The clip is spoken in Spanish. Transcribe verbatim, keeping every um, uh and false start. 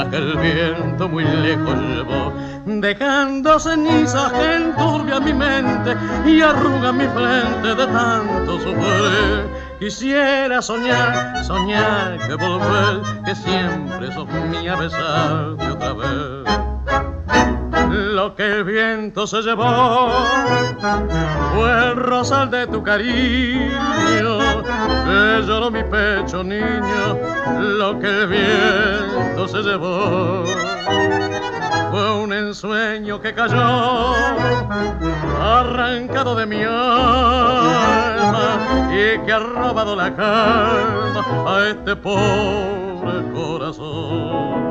que el viento muy lejos llevó, dejando cenizas que enturbian mi mente y arrugan mi frente de tanto sufrir. Quisiera soñar, soñar que volver, que siempre sos mía, besarte otra vez. Lo que el viento se llevó fue el rosal de tu cariño, que lloró mi pecho, niño. Lo que el viento se llevó fue un ensueño que cayó, arrancado de mi alma, y que ha robado la calma a este pobre corazón.